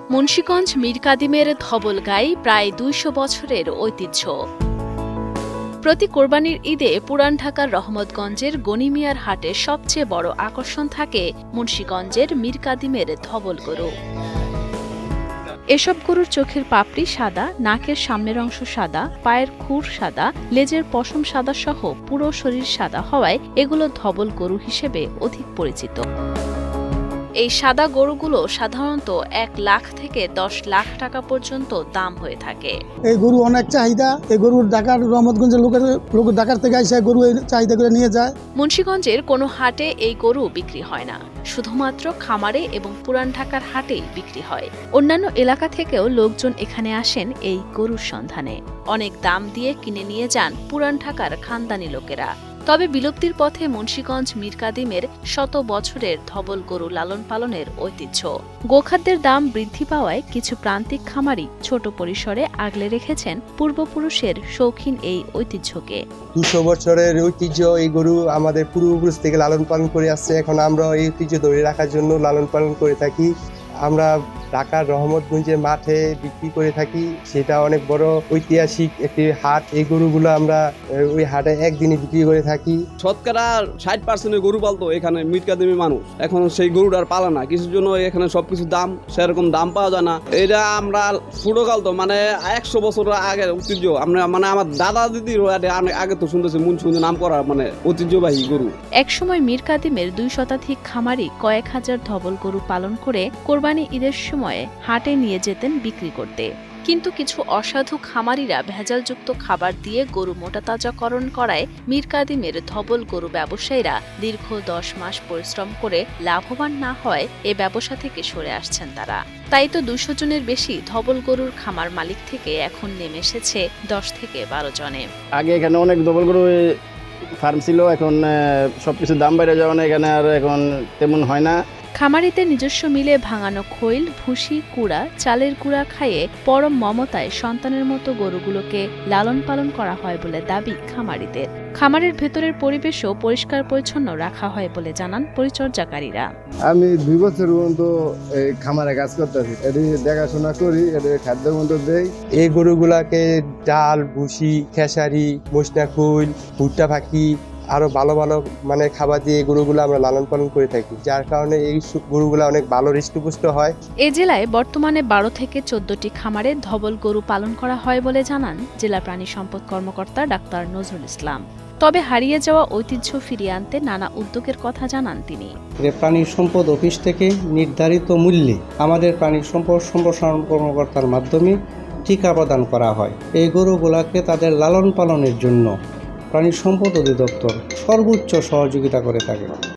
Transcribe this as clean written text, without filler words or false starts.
মুন্সিগঞ্জ মীর কাদিমের ধবলগাই প্রায় ২০০ বছরের ঐতিহ্য। প্রতি কোরবানির ঈদে পুরান ঢাকার রহমতগঞ্জের গনিমিয়ার হাটে সবচেয়ে বড় আকর্ষণ থাকে মুন্সিগঞ্জের মীর কাদিমের ধবল গরু। এসব গরুর চোখের পাপড়ি সাদা, নাকের সামনের অংশ সাদা, পায়ের খুর সাদা, লেজের পশম সাদা সহ পুরো শরীর সাদা হওয়ায় এগুলো ধবল গরু হিসেবে অধিক পরিচিত। এই সাদা গরুগুলো সাধারণত ১ লাখ থেকে ১০ লাখ টাকা পর্যন্ত দাম হয়ে থাকে। এই গরু অনেক চাহিদা। এই গরুর ঢাকার রহমতগঞ্জের লোক ঢাকার থেকে এসে গরু এই চাহিদা করে নিয়ে যায়। মুন্সিগঞ্জের কোনো হাটে এই গরু বিক্রি হয় না, শুধুমাত্র খামারে এবং পুরান ঢাকার হাটেই বিক্রি হয়। অন্যান্য এলাকা থেকেও লোকজন এখানে আসেন এই গরুর সন্ধানে। অনেক দাম দিয়ে কিনে নিয়ে যান পুরান ঢাকার খানদানি লোকেরা। তবে বিলুপ্তির পথে মুন্সিগঞ্জ মীর কাদিমের শত বছরের ধবল গরু লালন পালনের ঐতিহ্য। গোখাদ্যের দাম বৃদ্ধি পাওয়ায় কিছু প্রান্তিক খামারি ছোট পরিসরে আগলে রেখেছেন পূর্বপুরুষের শৌখিন এই ঐতিহ্যকে। ২০০ বছরের ঐতিহ্য এই গরু আমাদের পূর্বপুরুষ থেকে লালন পালন করে আসছে। এখন আমরা এই ঐতিহ্য ধরে রাখার জন্য লালন পালন করে থাকি। আমরা ঢাকার রহমতগঞ্জের মাঠে বিক্রি করে থাকি। সেটা অনেক বড় ঐতিহাসিক একটি হাট। এই গরুগুলো আমরা ওই হাটে একদিনে বিক্রি করে থাকি। শতকরা ৬০% গরু পালতো এখানে মীর কাদিমের মানুষ। এখন সেই গরুটার পালা না, কিছুর জন্য এখানে সবকিছু দাম, সেরকম দাম পাওয়া যায় না। এটা আমরা ছোটকাল তো ১০০ বছর আগের ঐতিহ্য। আমরা আমার দাদা দিদির আগে তো শুনতেছি মুন্সিগঞ্জে নাম করা ঐতিহ্যবাহী গরু। একসময় মীর কাদিমের ২ শতাধিক খামারি কয়েক হাজার ধবল গরু পালন করে কোরবানি ঈদের সময়ে হাটে নিয়ে যেতেন বিক্রি করতে। কিন্তু কিছু অসাধু খামারিরা ভেজালযুক্ত খাবার দিয়ে গরু মোটাতাজাকরণ করায় মীর কাদিমের ধবল গরু ব্যবসায়ীরা দীর্ঘ ১০ মাস পরিশ্রম করে লাভবান না হয় এ ব্যবসা থেকে সরে আসছেন তারা। তাই তো ২০০ জনের বেশি ধবল গরুর খামার মালিক থেকে এখন নেমে এসেছে ১০ থেকে ১২ জনে। আগে এখানে অনেক ধবল গরু ফার্ম ছিল, এখন সবকিছু দাম বেড়ে যাওয়া না, এখানে আর এখন তেমন হয় না। খামারিদের নিজস্ব মিলে ভাঙানো খৈল, ভুসি, কুড়া, চালের গুঁড়া খাইয়ে পরম মমতায় সন্তানের মতো গরুগুলোকে লালন পালন করা হয় বলে দাবি খামারিদের। খামারের ভেতরের পরিবেশও পরিষ্কার পরিচ্ছন্ন রাখা হয় বলে জানান পরিচর্যাকারীরা। আমি ২ বছর পর্যন্ত এই খামারে কাজ করতেছি, এটি দেখাশোনা করি, এটি খাদ্য মতো দেই। এই গরুগুলাকে ডাল, ভুসি, খেসারি, মসনা খৈল, ভুট্টা ফাঁকি আরো ভালো ভালো খাবার দিয়ে গরুগুলো আমরা লালন পালন করে থাকি, যার কারণে এই গরুগুলো অনেক ভালো হৃষ্টপুষ্ট হয়। এ জেলায় বর্তমানে ১২ থেকে ১৪টি খামারে ধবল গরু পালন করা হয় বলে জানান জেলা প্রাণী সম্পদ কর্মকর্তা ডাক্তার নজরুল ইসলাম। তবে হারিয়ে যাওয়া ঐতিহ্য ফিরিয়ে আনতে নানা উদ্যোগের কথা জানান তিনি। প্রাণী সম্পদ অফিস থেকে নির্ধারিত মূল্যে আমাদের প্রাণী সম্পদ সম্প্রসারণ কর্মকর্তার মাধ্যমে টিকা প্রদান করা হয়। এই গরুগুলাকে তাদের লালন পালনের জন্য প্রাণী সম্পদ অধিদপ্তর সর্বোচ্চ সহযোগিতা করে থাকে।